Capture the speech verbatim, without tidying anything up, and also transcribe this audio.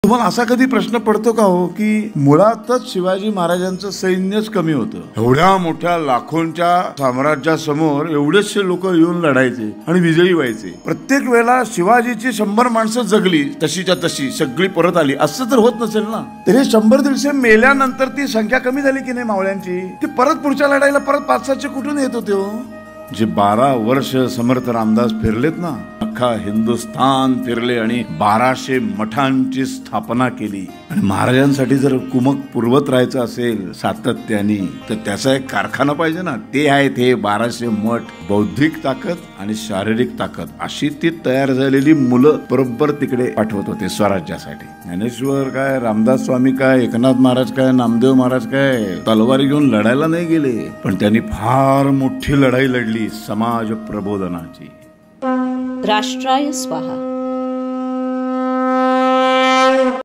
तुम्हाला असा कधी प्रश्न पडतो का हो की मुळातच शिवाजी महाराजांचं सैन्यच कमी होतं? एवढ्या मोठ्या लाखोंच्या साम्राज्यासमोर एवढेचशे लोक येऊन लढायचे आणि विजयी व्हायचे. प्रत्येक वेळेला शिवाजीची शंभर माणसं जगली तशीच्या तशी सगळी परत आली असं तर होत नसेल ना. तर हे शंभर दीडशे मेल्यानंतर ती संख्या कमी झाली की नाही मावळ्यांची, ती परत पुढच्या लढाईला परत पाच सातशे कुठून येत होते हो? जे बारा वर्ष समर्थ रामदास फिरलेत ना, अख्खा हिंदुस्थान फिरले आणि बाराशे मठांची स्थापना केली. आणि महाराजांसाठी जर कुमक पुरवत राहायचं असेल सातत्याने तर त्याचा एक कारखाना पाहिजे ना. ते आहेत हे बाराशे मठ. बौद्धिक ताकद आणि शारीरिक ताकद अशी ती तयार झालेली मुलं बरोबर तिकडे पाठवत होते स्वराज्यासाठी. ज्ञानेश्वर काय, रामदास स्वामी काय, एकनाथ महाराज काय, नामदेव महाराज काय तलवारी घेऊन लढायला नाही गेले, पण त्यांनी फार मोठी लढाई लढली समाज प्रबोधनाची. राष्ट्राय स्वाहा.